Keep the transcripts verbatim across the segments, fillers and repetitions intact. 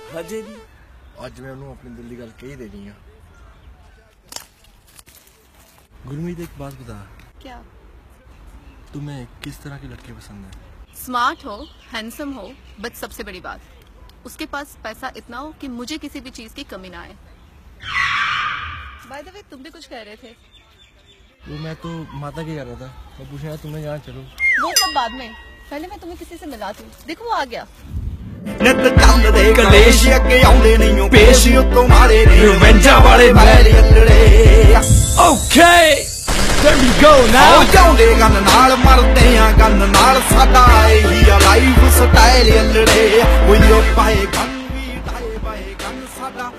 हजे भी अज मैं उन्होंने अपनी दिल की गल कही देनी है। गुरमीत एक बात बता। क्या? तुम्हें किस तरह की लड़के पसंद है? स्मार्ट हो, हैंडसम हो, बट सबसे बड़ी बात उसके पास पैसा इतना हो कि मुझे किसी भी चीज की कमी ना आए। बाय द वे तुम भी कुछ कह रहे थे। वो मैं तो माता की कर रहा था, मैं पूछ रहा तुम्हें यहाँ चलो। वो सब बाद में, पहले मैं तुम्हें किसी से मिलाती हूँ। देखो वो आ गया। ਨਿਤ ਚੰਦ ਦੇ ਗਲੇਸ਼ ਅੱਗੇ ਆਉਂਦੇ ਨਹੀਂ ਓ ਪੇਸ਼ ਉਤੋਂ ਮਾਰੇ ਨੇ ਰਵੈਂਜਾਂ ਵਾਲੇ ਬੈਲ ਅੱਲੜੇ। Okay there we go now ਜਾਂਦੇ ਗੰਨ ਨਾਲ ਮਰਦੇ ਆ ਗੰਨ ਨਾਲ ਸਾਡਾ ਇਹੀ ਆ ਲਾਈਫ ਸਟਾਈਲ ਅੱਲੜੇ। ਕੋਈ ਉਹ ਪਾਏ ਗੰਨ ਵੀ ਟਾਏ ਪਾਏ ਗੰਨ ਸਾਡਾ।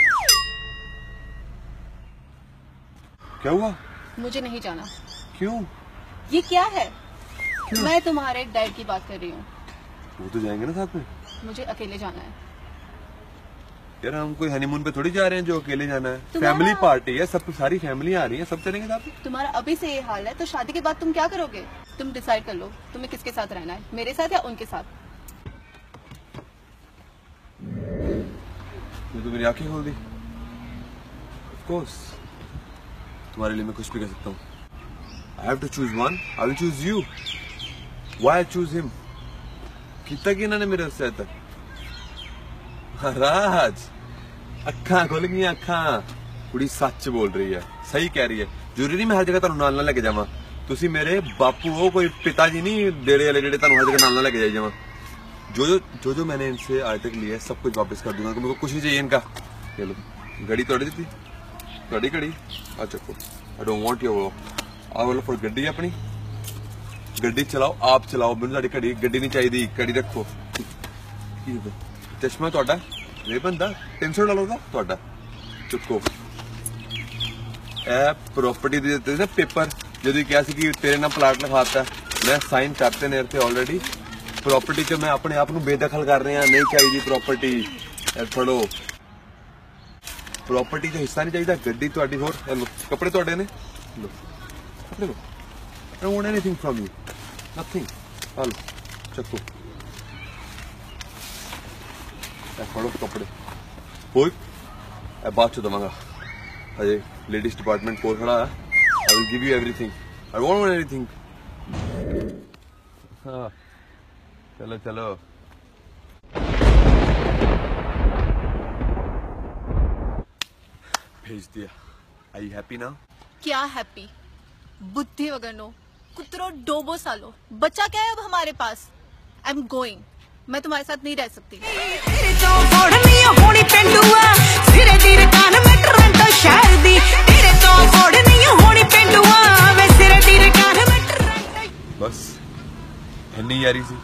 क्या हुआ? मुझे नहीं जाना। क्यों? ये क्या है? क्यों? मैं तुम्हारे डैड की बात कर रही हूँ। वो तो जाएंगे ना साथ में। मुझे अकेले जाना है। यार हम कोई हनीमून पे थोड़ी जा रहे हैं जो अकेले जाना है। फैमिली पार्टी है, सब सारी फैमिली आ रही है, सब चलेंगे साथ में। तुम्हारा अभी से ये हाल है तो शादी के बाद तुम क्या करोगे? तुम डिसाइड कर लो तुम्हें किसके साथ रहना है, मेरे साथ या उनके साथ। तो मेरी आंखें खोल दी। Of course, तुम्हारे लिए मैं कुछ भी कर सकता हूँ। I have to choose one. I will choose you. Why I choose him? कितना की इन्होंने मेरे से तक राज अखा खोल गई अखा। कुड़ी सच बोल रही है, सही कह रही है। जरूरी नहीं मैं हर जगह तुहानू नाल ना लेके जावां। तुसी मेरे बापू हो, कोई पिताजी नहीं डेरे वाले जेडे तुहानू हर जगह नाल ना लेके जाई जावां। जो जो जो जो मैंने इनसे आज तक लिया है सब कुछ वापस कर दूंगा। मेरे को कुछ नहीं चाहिए इनका। चलो घड़ी तोड़ दी थोड़ी घड़ी आ चको। आई डोंट वांट योर आ वाला फॉर गड्डी अपनी गड्डी चलाओ, आप चलाओ। मैनू साडी घड़ी गड्डी नहीं चाहिए। घड़ी रखो। चश्मा तुहाडा रेबन दा तीन सौ डॉलर दा तुहाडा चुको। ए प्रॉपर्टी दे दित्ते ना पेपर जदों कहा सी कि तेरे नाम प्लाट लिखाता मैं साइन करते ने इत्थे ऑलरेडी। प्रॉपर्टी च मैं अपने आप नूं बेदखल कर रहा। नहीं चाहिए प्रॉपर्टी। फड़ो प्रॉपर्टी का हिस्सा नहीं चाहिए। गड्डी तुहाडी होर कपड़े तुहाडे ने लो कपड़े लो। I don't want anything from you. Nothing. लो चक्को फड़ो कपड़े कोई बाद चो दवांगा। अजय लेडीज डिपार्टमेंट कोल खड़ा है। I will give you everything. I don't want anything. हाँ चलो चलो। भेज दिया। Are you happy now? क्या हैप्पी? बुद्धि वगर नो कुतरो डोबो सालो बच्चा क्या है अब हमारे पास। I am going. मैं तुम्हारे साथ नहीं रह सकती। बस इन्नी यारी सी।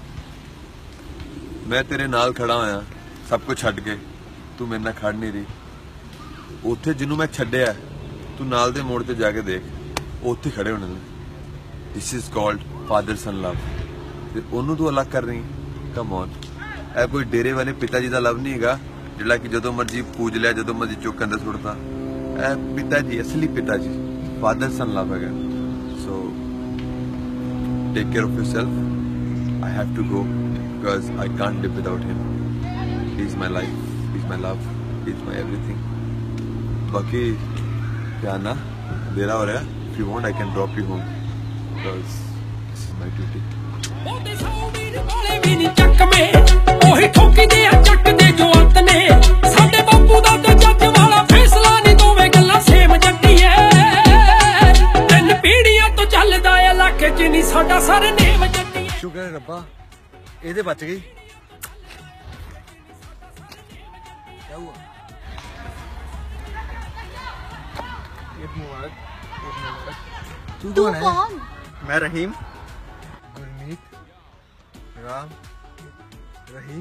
मैं तेरे नाल खड़ा होया सब कुछ छड्ड के, तू मेरे नाल खड़ नहीं रही। उत्थे जिन्नू मैं छड्डिया तू नाल दे मोड़ ते जाके देख, उत्थे खड़े होने ने। This is called father son love. ते ओनू तू अलग कर रही। कम ऑन, ए कोई डेरे वाले पिता जी दा लव नहीं हैगा जिहड़ा कि जदों मर्जी पूज लिया जदों मर्जी चुक अंदर सुटदा। ए पिता जी, असली पिता जी, फादर सन लव हैगा। So take care of yourself. I have to go because I can't live without him. He is my life, he is my love, he is my everything. बाकी क्या ना देरा हो रहा है। If you want I can drop you home because this is my duty. ओही ठोकी दे जट दे जो अंत ने साडे बापू दा ते जज वाला फैसला नहीं। दोवें गल्लां सेम जट्टी ऐ तीन पीढ़ियां तो चलदा ऐ इलाके च नहीं साडा सरनेम जट्टी ऐ। शुक्र है रब्बा एदे बच गई। क्या हुआ? तू कौन है? मैं रहीम। गुरमीत, राम, रहीम।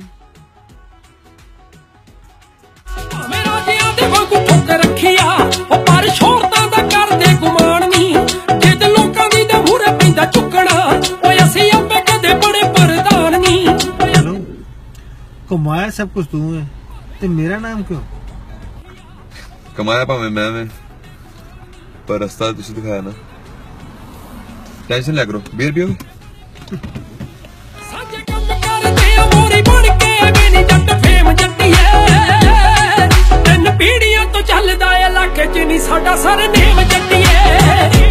मेरा जिया दे वांगू ठोक रखिया ओ पर शोरतां दा करदे गुमान नहीं। जिद लोकां दी दे मूरे पैंदा चुकना ओए असीं अपे कदे बड़े परदान नहीं। चलो कमाया सब कुछ तू है ते मेरा नाम क्यों? कमाया भावें मैं मैं पर रास्ता तुसी दिखाया ना। टेंशन लिया करो। बीर पियो। साजे कम करदे मोरी बन के मेरी जट फेम जट्टी है। ਇਲਾਕੇ ਚ ਨਹੀਂ ਸਾਡਾ ਸਰ ਨੇਮ ਜੱਟੀਏ